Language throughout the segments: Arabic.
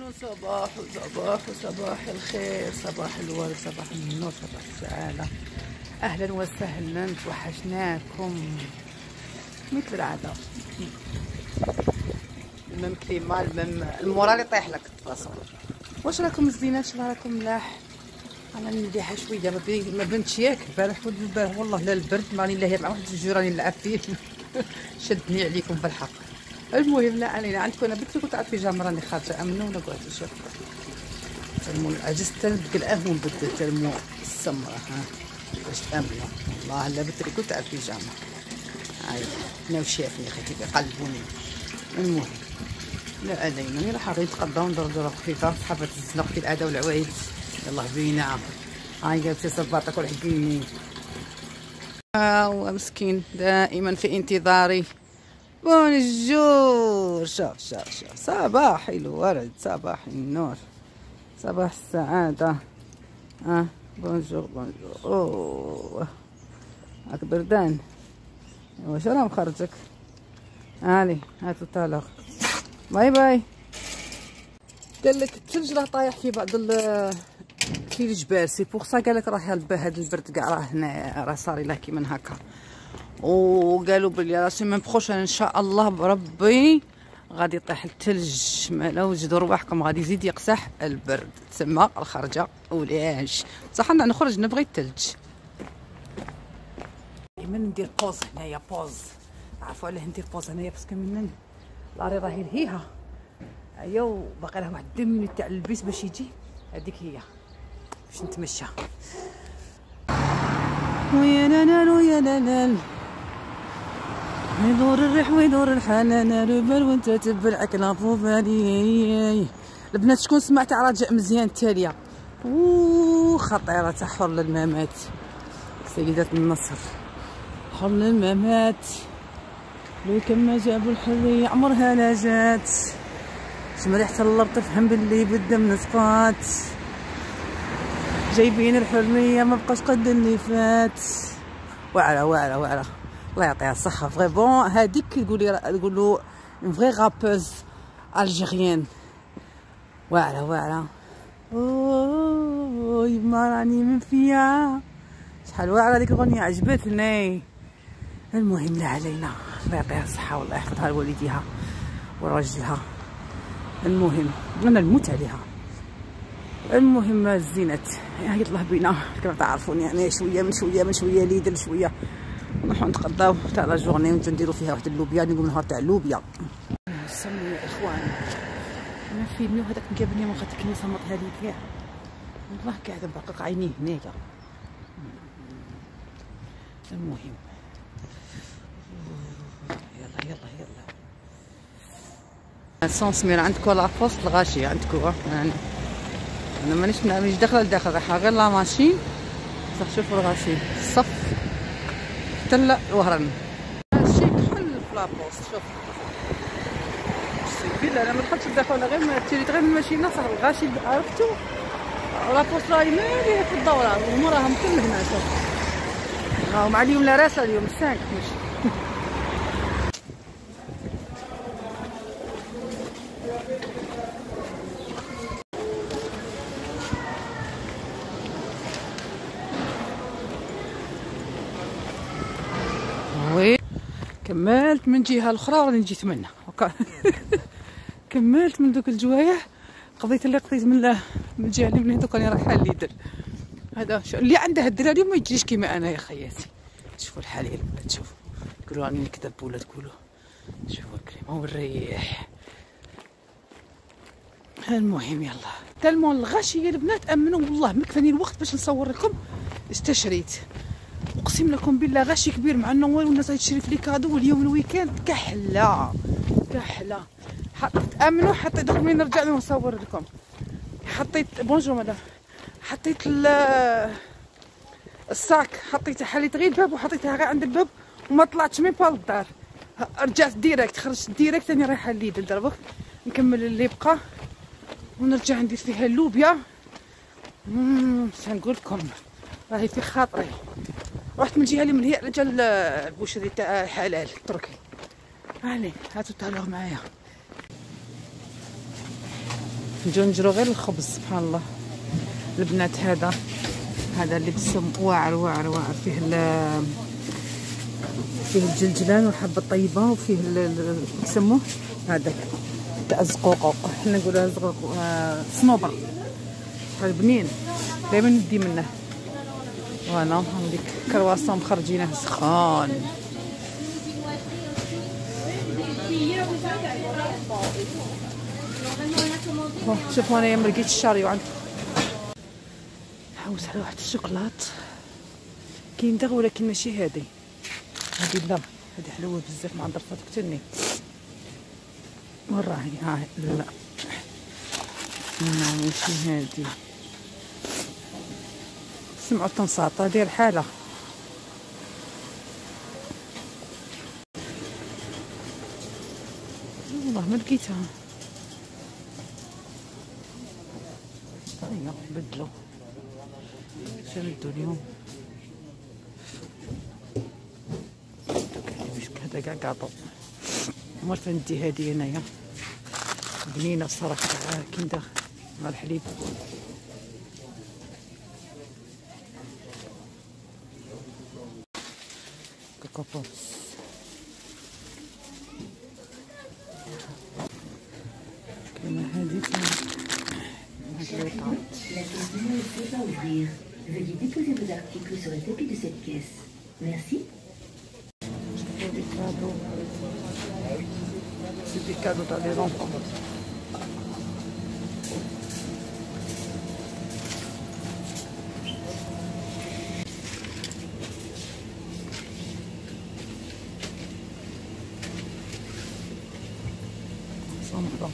صباح الخير، صباح الورد، صباح النور، صباح السعادة. أهلا وسهلا، توحشناكم مثل العادة. المهم كليمة، المهم المورال يطيح لك التصور. واش راكم الزينات؟ واش راكم ملاح؟ انا مليحه شويه، ما بنتش ياك البارح والبارح والله لا البرد ماني لاهيه مع واحد الجوج راني نلعب فيه شدني عليكم بالحق. المهم لا علينا، عندكم انا بنتي كنت عارفه بيجامه راني خارجه امنه ولا قعدت شوف المهم عجزت نبدل القهوه ونبدل المو السمره ها باش تامنوا. والله لا بنتي كنت عارفه بيجامه هاي انا وشافني اخي كيف يقلبوني. المهم لا علينا، انا راح نتقضاو ندور خفيفه صحابات الزنق في العاده والعوايد. يلا بينا هاي جالسه صباطك والحقيني. مسكين دائما في انتظاري. بونجور، شوف صباح الورد، صباح النور، صباح السعادة. بونجور اوه هاك بردان. واش راه مخرجك؟ هاني هاتو تالوغ، باي باي. قالك الثلج راه طايح في بعض في الجبال، سي بوغ سا قالك راه هاد البرد كاع راه هنا راه صاري له كيما هكا. وقالوا بلي راه سيمين بروشين ان شاء الله بربي غادي يطيح الثلج. مالا وجدوا رواحكم غادي يزيد يقسح البرد، تسمى الخرجه ولاش صح. انا نخرج نبغي الثلج. ديما ندير بوز هنايا، بوز عرفوا علاه ندير بوز هنايا باسكو من لاري راهي لهيها ايا، وباقي لها واحد 2 مينوت تاع البيس باش يجي. هذيك هي باش نتمشى. ويا لا ويا لا يدور الريح ويدور الحال، انا ربل وانت تبلعك لافو بالي. البنات شكون سمع تاع رجاء مزيان التاليه؟ خطيره تاع حر للممات، سيدة النصر حر للممات. لو كان ما جابوا الحريه عمرها لا جات. شم ريحه اللب تفهم باللي بالدم نسقات. جايبين الحريه ما بقاش قد اللي فات. واعره الله يعطيها الصحه فريمون. هذيك تقولوا اون فري رابوز الجيريان. واعره يما راني من فيها. شحال واعره هذيك الاغنيه عجبتني. المهم لا علينا، الله يعطيها الصحه والله يحفظها لوالديها وراجلها. المهم انا نموت عليها. المهم الزينات يطلع بينا كما تعرفون، يعني شويه من شويه ليدل شويه نروحو نتقضاو تاع لا جورني ونجو نديرو فيها واحد اللوبيا. نقول نهار تاع اللوبيا. سموا يا اخوان انا فيلمي وهذاك مقابلني من خاطر كني صمتها لي كاع والله قاعده مبقق عينيه هنايا. المهم يلا سونسمير عندكم لابوست الغاشي عندكم. يعني انا مانيش داخله لداخل، رايحه غير لا ماشين صح. شوفوا الغاشي الصف حتى الوهران ماشي كحل في لابوست. شوف بالله انا ما دخلتش لداخل ولا غير ما تيريت غير الماشينه صح. الغاشي عرفتو لابوست راهي ماليه في الدوره وموراهم كل هنا. شوف راهم عليهم لا راسه اليوم 5 ماشي. كملت من جهه الاخرى وراني جيت منها كملت من دوك الجوايح، قضيت اللي قضيت من الجهه اللي من هذوك راني رايحه ليدل. هذا اللي عنده الدراري ما يجيش كيما انا يا خياتي. شوفوا الحال يا البنات، شوفوا تقولوا راني نكذب ولا تقولوا شوفوا الكريمه والريح. المهم يلا تلمون الغاشي يا البنات. امنوا والله ما كفاني الوقت باش نصور لكم استشريت. اقسم لكم بالله غاشي كبير مع النوال والناس تشري في لي كادو. واليوم الويكاند كحله حطيت امنوا حطيت دوك ملي نرجع نصور لكم. حطيت بونجور مدام، حطيت الساك حطيته حليت غير الباب وحطيتها غير عند الباب وما طلعتش مي با للدار. رجعت ديريكت، خرجت ديريكت راني رايحه ليدل دربك نكمل اللي بقى ونرجع ندير فيها اللوبيا. نقول لكم راهي في خاطري. رحت من الجهه اللي من هي رجال البوشري تاع حلال التركي. هاني هاتو تالوغ معايا. نجيو نجرو غير الخبز. سبحان الله. البنات هذا اللي بسم واعر واعر واعر، فيه الجلجلان والحبه الطيبه، وفيه يسموه هذاك تاع الزقوق، حنا نقولوها زقوق صنوبر، شحال بنين دائما ندي منه. وانا هذيك كرواسون مخرجينه سخان. شوفوا انايا مرقيت الشاري وعند نحوس على واحد الشوكولات كاين دغ، ولكن ماشي هذه لا، هذه حلوه بزاف مع ظرفات قتلني. وين راهي؟ ها لا ماشي هذه. سمعوا التنساطه ديال الحاله. والله ما لقيتها. هيا بدلوا شردوا اليوم. هذا كاع كاطو. مرت ندي هذه هنايا بنينه الصراحه تاع كيندر مع الحليب. كوكو بوبس. كاينه هذه Veuillez déposer vos articles sur le tapis de cette caisse. Merci. C'est des cadeaux dans les enfants. Ensemble.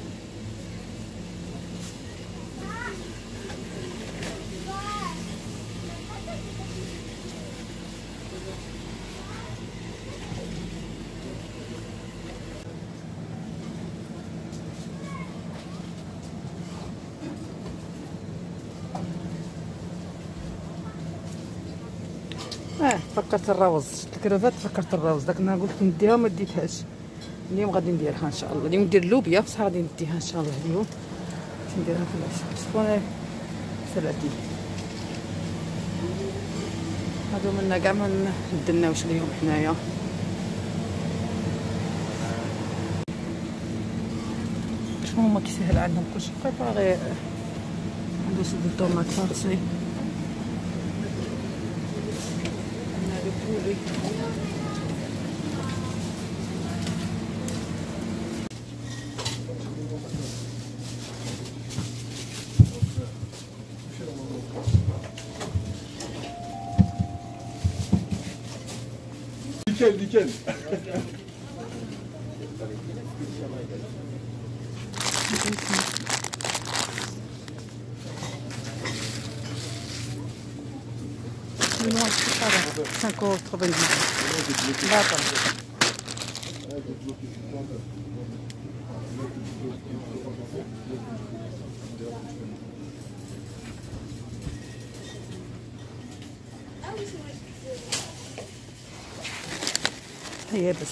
فكرت الروز، شفت الكرافات فكرت الروز، داك النهار قلت نديها وما ديتهاش. اليوم غادي نديرها ان شاء الله. اليوم ندير اللوبيا بصح غادي نديها ان شاء الله اليوم، نديرها في العشاء. شوفوا انا سلعتي هادو منا كاع ما ندناوش ليهم حنايا. شنو هما كيسهل عندهم كلشي بريباري. عنده سد الطوماط فارسي، بولي Nickel. منوع الشقرة 5,90 باطل. هي بس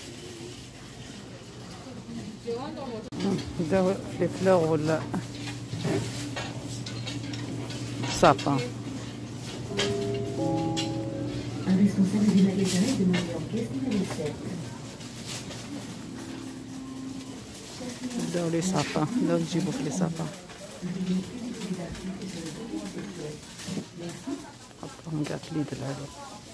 داو لي فلور ولا سابان. Un responsable du magasin est demandé en caisse numéro 7. داو لي سابان، داو نجيبو في لي سابان. حطهم كاع في اليد العدو.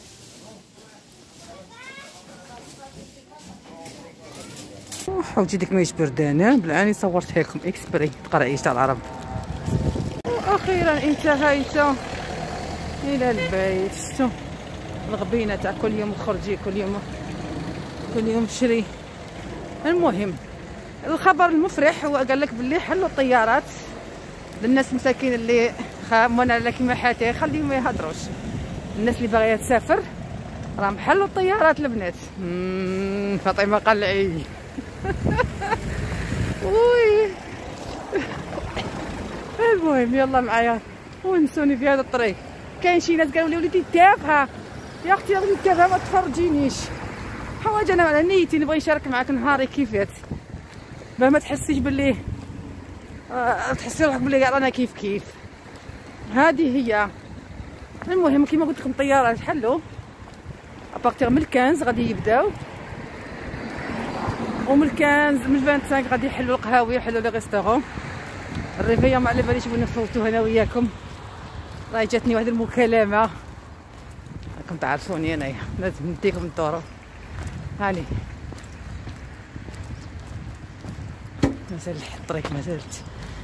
حوتي ديك مايش بردانه بالعاني صورتها لكم اكسبري تقرأي تاع العرب. واخيرا انتهيت الى البيت. شتو الغبينه تاع كل يوم تخرجي كل يوم تشري. المهم الخبر المفرح هو قال لك باللي حلوا الطيارات للناس مساكين اللي خامون لك كيما حاتي، خليهم ما يهضروش. الناس اللي باغيه تسافر راهم حلوا الطيارات البنات. فاطمه قلعي. وي المهم يلا معايا ونسوني في هذا الطريق. كاين شي ناس قالوا لي وليدي تافهه يا اختي، يا وليدي تافهه ما تفرجينيش. حوايج انا على نيتي نبغي نشارك معاك نهاري كيفات باه ما تحسيش باللي تحسي روحك بلي كاع رانا كيف كيف. هذه هي. المهم كيما قلت لكم الطيارات حلوا ابارتيغ من 15 غادي يبداو، ومن 15 من 25 غادي يحلوا القهاوي يحلوا لي ريستورون. الريفيه ما على باليش وين نفوتوها انا وياكم. راه جاتني واحد المكالمه راكم تعرفوني انايا لازم نديكم الدورة. هاني مازال الطريق مازالت.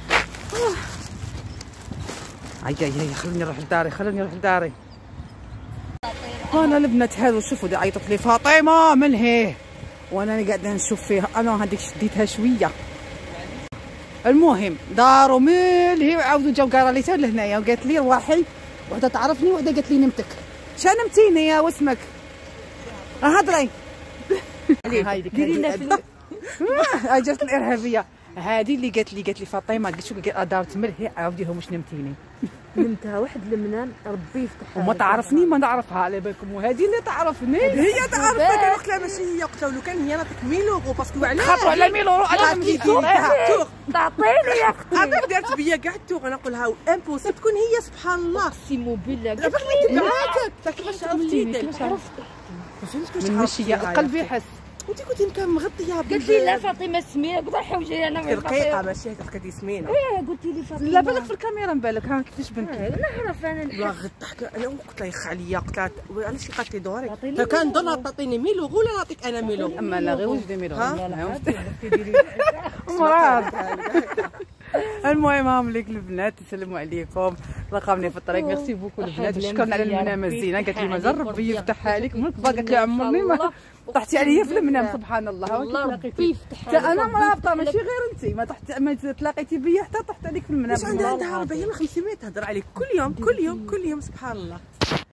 هيا خلوني نروح لداري. انا البنات هذو شوفوا عيطت لي فاطمه من هي وانا قاعده نشوف فيها. انا هذيك شديتها شويه. المهم داروا ملهي وعاودوا جاو قالوا لي لهنايا وقالت لي رواحي. وحده تعرفني وحده قالت لي نمتك. شا نمتيني يا واسمك؟ هضري. ديري لنا في جات الارهابيه هذه اللي قالت لي فاطمه قلت شو دارت ملهي عاوديهم واش نمتيني. نمتها واحد المنام ربي يفتحها. وما تعرفني ما نعرفها على بالكم. وهذه اللي تعرفني هي تعرفك. وقت لا ماشي هي قلت لو كان هي نعطيك 1000 يورو باسكو علاش خاطر على 1000 يورو انا نمشي تعطيني يا اختي. عباك دارت بيا كاع التوغ. انا نقولها امبوسيبل تكون هي سبحان الله. سيمو بالله عباك اللي تبعاتك كيفاش عرفتي من مشيه القلب يحس. انت كنتي كان مغطيه. قالت لي لا فاطمه سميه قلت لها حوجي انا من رقيقه ماشي هكا كدي سمينه. قلتي لي فاطمه لا بالك في الكاميرا نبالك ها كيفاش بنتي. نعرف انا لا غضحك. انا قلت لها يخ عليا قلت لها علاش قالت لي دوري. لو كان دونها تعطيني 1000 يورو ولا نعطيك انا 1000 يورو. اما انا غير وجدي 1000 يورو مراد. المهم هام ليك البنات تسلموا عليكم لقاوني في الطريق. ميرسي بوكو البنات وشكرا على المنامه الزينه. قالت لي مازال ربي يفتحها عليك من كبار. قالت لي عمرني ما طحتي عليا في المنام سبحان الله. والله ربي يفتحها. انا مرابطه ماشي غير انت ما تلاقيتي بيا حتى طحت عليك في المنام. عندها ربعيه من 500 تهضر عليك كل يوم سبحان الله.